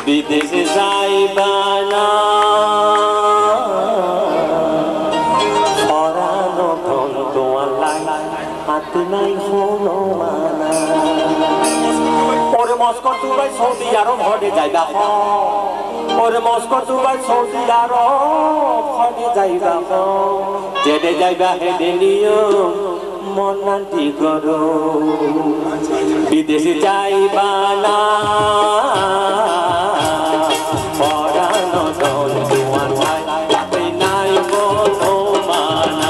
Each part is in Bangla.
বিদেশে যাইবা না পরানো ধন তোমার হাতে নাই হলো মানা ওরে মস্কো দুবাই সৌদি আরব হটে যাইবা ওরে মস্কো দুবাই সৌদি আরব হটে যাইবা যেতে যাইবা হেডে নিও মন শান্তি করো বিদেশে যাইবা না পরানো ধন তোমার হাতে নাই হলো মানা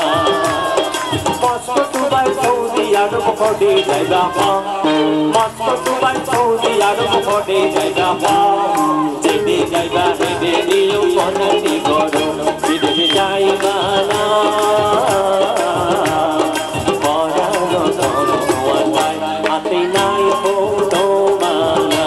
মস্কো দুবাই সৌদি আরব হটে যাইবা মস্কো দুবাই সৌদি আরব হটে যাইবা যেতে যাইবা হেডে নিও মন শান্তি করো বিদেশে যাইবা না পরানো ধন তোমার হাতে নাই হলো মানা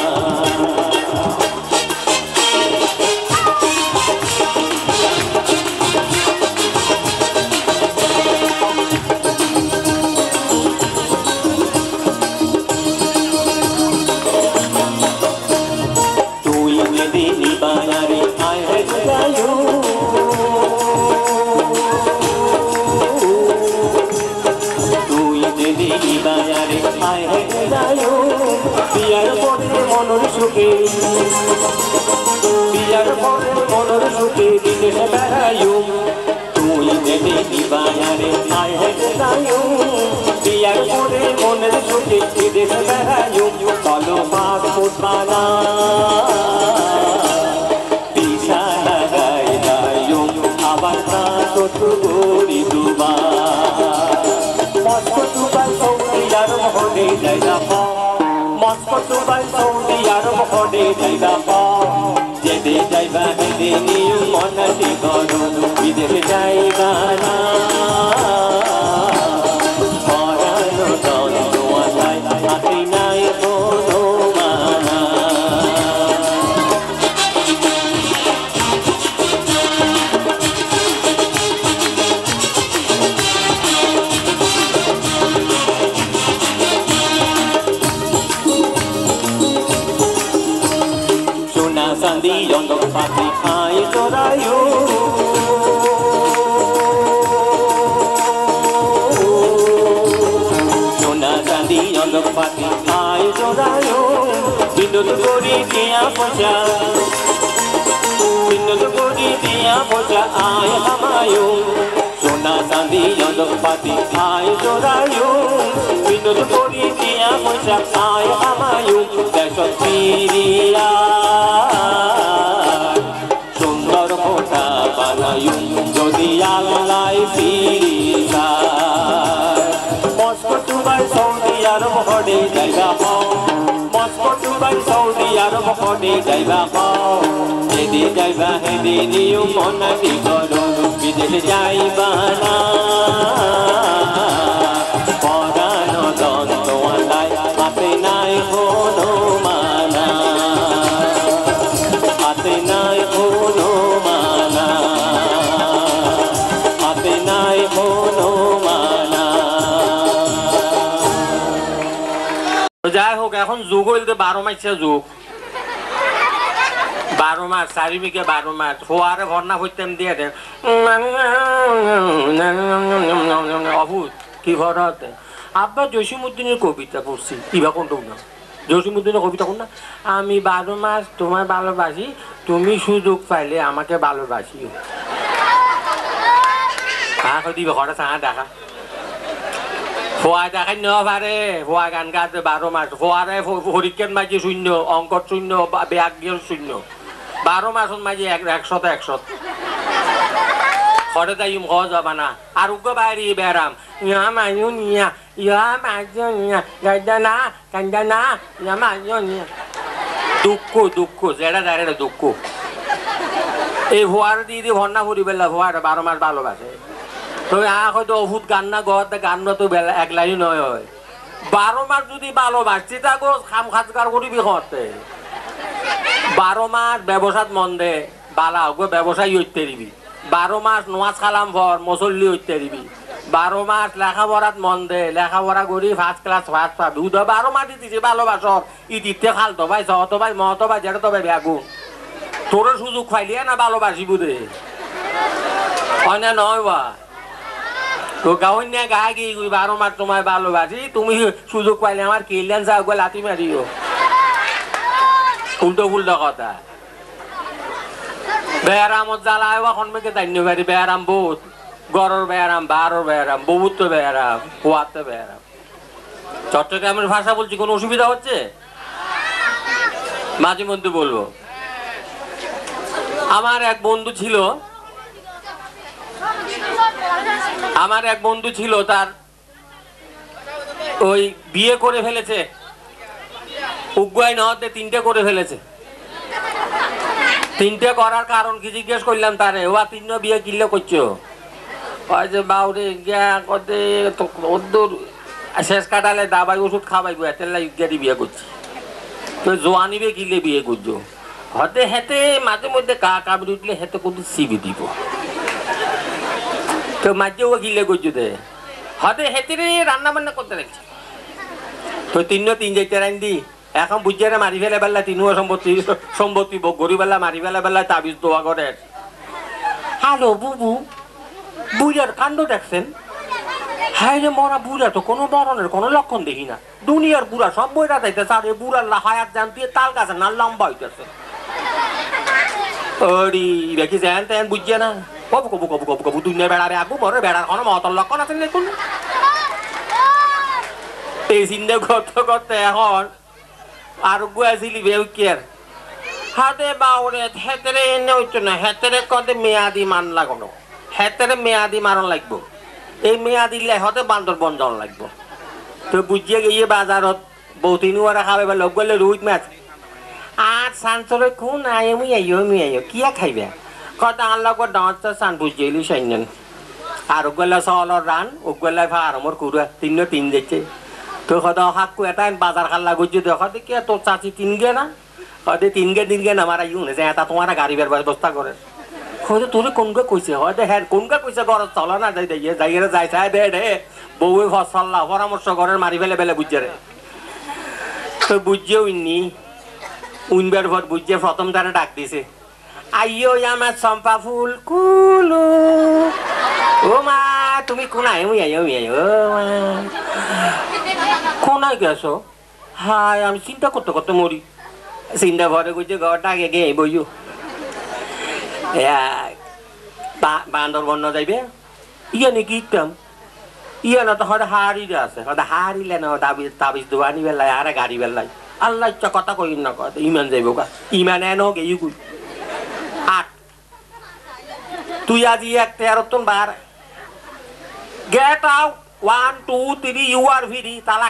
বিয়ার পরে মনের সুখে বিয়ার পরে মনের সুখে বিদেশে বেড়াইও তুই দেবে দিবায়ারে আয় হেঁটে যাইও বিয়ার পরে মনের সুখে বিদেশে বেড়াইও চলো পাসপোর্ট বানা দিশা লাগাই যাইও আবার পাসপোর্ট করি দুবার মস্কো দুবাই সৌদি আরব হটে যাইবা মস্কো দুবাই সৌদি আরব হটে যাইবা যেতে যাইবা হেঁটে নিউ মনটি করো বিদেশে যাইবা না পরানো ধন তোমার হাতে নাই কোনো মানা Sandi yondo pati ai torayo Sona sandi yondo pati ai torayo Bindut kori dia poja Bindut kori dia poja ai hamayo Sona sandi yondo pati ai torayo Bindut kori dia poja ai hamayo Desot piriya সুন্দর ফোটা বানায়ু যদি আল্লাহ ফিরিয়া মস্কো দুবাই সৌদি আরব হটে যাইবা মস্কো দুবাই সৌদি আরব হটে যাইবা যেতে যাইবা হেঁটে নিও মনটি করো বিদেশে যাইবা না পরানো ধন তোমার হাতে নাই কোনো মানা হাতে নাই কোনো মানা হাতে নাই কোনো মানা যাই হোক এখন যুগ হইলে 12 মাসে যুগ 12 মাস চারিদিকে 12 মাস ফোয়ারে ভর্না হইতেম দিয়ে দেন অভূত কি ভরত আব্বা জসীমউদ্দিনের কবিতা পড়ছি কিবা কোনটা না জসীমউদ্দিনের কবিতা কোন না আমি 12 মাস তোমায় ভালোবাসি তুমি সুযোগ পাইলে আমাকে ভালোবাসিও কাকে দিবে ঘরে চাঙা দেখা ফোয়া দেখাই নেওয়া পারে ফোয়া গান গাতে 12 মাস ফোয়ারে হরিকেন মাঝে শূন্য অঙ্কর শূন্য ব্যাগের শূন্য 12 মাসন মাঝে 100 ঘরে যাই হওয়া যাবা না আর উগ্র বাইরে বেড়াম ইয়া মাইও নিয়া ইয়া মাইও নিয়া গাইদানা কান্দানা ইয়া মাইও নিয়া দুঃখ যেটা দাঁড়ে দুঃখ এই ভুয়ার দিয়ে ভর্না করি বেলা ভুয়ার 12 মাস ভালোবাসে তো হয়তো ওষুধ গান না গতে গান না তো বেলা একলাই নয় হয় 12 মাস যদি ভালোবাসছি তা গো খাম খাজগার করিবি হতে 12 মাস ব্যবসাত মন দে বালা গো ব্যবসায়ী হইতে দিবি 12 মাস নোয়াজ খালাম ভর মুসল্লি হইতে দিবি 12 মাস লেখাপড়াত মন দে, লেখাপড়া করি ফার্স্ট ক্লাস ফার্স্ট পাবি। 12 মাস দিতেছে ভালোবাসর, ইতিতে খালতো ভাই সহতো ভাই মহতো ভাই যেটা তো ভাই বেগুন তোর সুযোগ খাইলিয়া না ভালোবাসিব দে অন্য নয় বা তো গাওন নিয়ে গায়ে গিয়ে 12 মাস তোমায় ভালোবাসি, তুমি সুযোগ পাইলে আমার কেলিয়ান যাও গো লাথি মারিও। উল্টো উল্টো কথা। বেয়ারামত জ্বালায় এখন মেকে দান্য পারি, বেয়ারাম বহুত গড়র বেয়ারাম, বারোর বেয়ারাম, বহুত বেয়ারাম, কুয়াতে বেয়ারাম। চট্টগ্রামের ভাষা বলছি, কোনো অসুবিধা হচ্ছে? মাঝে মধ্যে বলবো। আমার এক বন্ধু ছিল, তার ওই বিয়ে করে ফেলেছে, উগ্রায় নহতে 3টে করে ফেলেছে। 3টে করার কারণ কি জিজ্ঞেস করলাম তারে, ও 3 বিয়ে কিনলে করছো? যে বাউরে গিয়া কতে ওর শেষ কাটালে দাবাই ওষুধ খাওয়াইবো, এতের লাগে বিয়ে করছি। তো জোয়ানিবে কিনলে বিয়ে করছো? হতে হেতে মাঝে মধ্যে কাবড়ি উঠলে হেতে কিন্তু সিবি দিব। তো মাঝে ও কিনলে করছো দে হতে হেতে রান্না বান্না করতে লাগছে। তো 3 যাইতে রান দি এখন বুঝছে না মারি ফেলে বেলা 3 সম্পত্তি গরিব বেলা মারি ফেলে বেলা তাবিজ দোয়া করে। হ্যালো বুবু, বুড়ার কাণ্ড দেখছেন? হাই রে মরা বুড়া তো কোনো মরণের কোনো লক্ষণ দেখি না। দুনিয়ার বুড়া সব বইটা যাইতেছে, আর এই বুড়ার হায়াত জান দিয়ে তাল গাছে না লম্বা হইতেছে। ওরি দেখি যেন তেন বুঝছে না, কবু কবু কবু কবু কবু দুনিয়ার বেড়ারে আগু মরে বেড়ার কোনো মতন লক্ষণ আছে দেখুন। এই চিন্তা করতে করতে এখন আর গুয়াছিলি বেউকিয়ার হাতে বাউরে হেতেরে এনে হইতো না, হেতেরে কতে মেয়াদি মান লাগানো, হেতেরে মেয়াদি মারণ লাগবো। এই মেয়াদি লেহতে বান্দর বন যাওয়ান লাগবো। তো বুঝিয়ে গিয়ে বাজারত বৌতিনু আর খাবে বা লগ গেলে রুইত মাছ আর সানচলে কোন আয়মি আইও কিয়া খাইবে কথা আল্লাহ কর ডাঁত সান বুঝিয়েলি সাইন আর ওগুলা চলৰ রান ওগুলা ফার্মর কুড়া 3 যাচ্ছে। তো সদা হাকু এটা বাজার খাল্লা গুজি দেখা দেখি তোর চাচি 3 গে না হয়তো 3 গে না আমার ইউ যে এটা তোমার গাড়ি বের ব্যবস্থা করে। হয়তো তোরে কোনকে কইছে, হয়তো হ্যাঁ কোনকে কইছে ঘর চলা না যাই যাইয়ে যাই চাই দে রে বউয়ে ফসল্লা পরামর্শ করেন মারি ফেলে বেলে বুঝছে রে। তো বুঝছে উইনি উইনবার ভর বুঝছে প্রথম তারা ডাক দিছে, আইও আমার চম্পা ফুল কুলু ও মা তুমি কোনায় আইও কোনায় গেছো? হাই আমি চিন্তা করতে করতে মরি। চিন্তা ভরে গুছে ঘরটা আগে গে বইও বান্দর বন্য যাইবে ইয়ে নাকি ইতাম ইয়ে না তো হয়তো হারিলে আছে, হয়তো হারিলে না তাবিজ দোয়ানি বেলায় আর গাড়ি বেলায় আল্লাহ ইচ্ছা কথা কই না কথা ইমান যাইব গা ইমান এনো গে ইউ আট তুই আজি 1-13 বার get out 1 2 3 you are free তালাক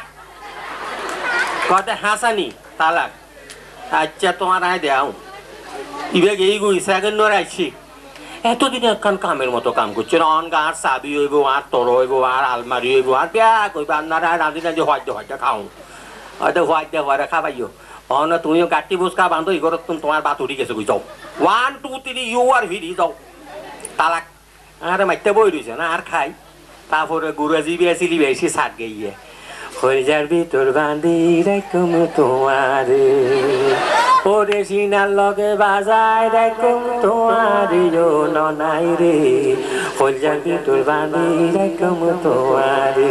কথা হাসানি তালাক। আচ্ছা তোমার আয় দেও ইবে গেই গুই সেকেন্ড নর আইছি এতদিন একখান কামের মতো কাম করছে অন গার চাবি হইব আর তর হইব আর আলমারি হইব আর বেয়া কইব আপনারা রাঁধি রাঁধি হয়তো খাও হয়তো হয়তো হরে খাবাইও অন তুমিও গাঠি বুসকা বান্ধো ই ঘরত তোমার বাত উঠি গেছে যাও 1 2 3 ইউ আর ফ্রি যাও তালাক। আরে মাইতে বই রইছে না আর খাই তারপরে গুরাজি বিয়াছিলি বেশি সাত গিয়ে হরিজার ভিতর বাঁধি রাখম তোমারে ওরে সিনার লগে বাজায় রাখম তোমারে নাই রে হরিজার ভিতর বাঁধি রাখম তোমারে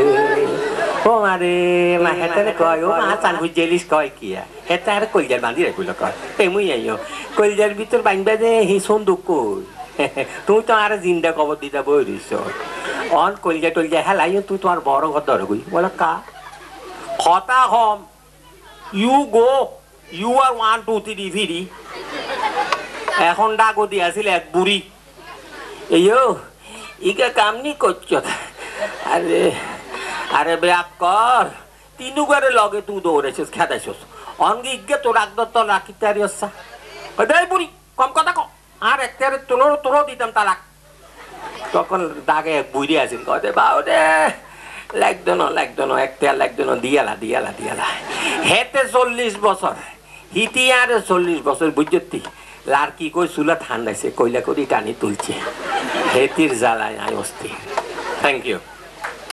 ও মারে মা হেতারে কয় ও মা চান বুঝেলিস কয় কিয়া হেতা আর কলজার বাঁধি রাখল কয় এমই আইও কলজার ভিতর বাঁধবা যে হি সন্দুক কই তুই তো আর জিন্দা কবর দিতে বই রইছ অন কলজা টলজা হেলাই তুই তোমার বড় ঘর ধরে গই বলে কা কথা হম ইউ গো ইউ আর 1 2 3 ফিরি এখন ডাকো দিয়াছিল এক বুড়ি এইও ইকে কামনি করছ আরে আরে ব্যাক কর 3 ঘরে লগে তুই দৌড়েছিস খেদাইছিস অনগে ইকে তো রাখ দত্ত রাখিতে আরিসা ওই বুড়ি কম কথা ক আর একটারে তোর দিতাম তালাক। তখন দাগে এক বুড়ি আছিল কতে বাউ রে লাগতো না একটা লাগতো না দিয়ালা হেতে 40 বছর হিতি আর 40 বছর বুঝতি লাড়কি কই চুলা ঠান্ডাইছে কইলা করি টানি তুলছে হেতির জ্বালায় আয় অস্থি Thank you.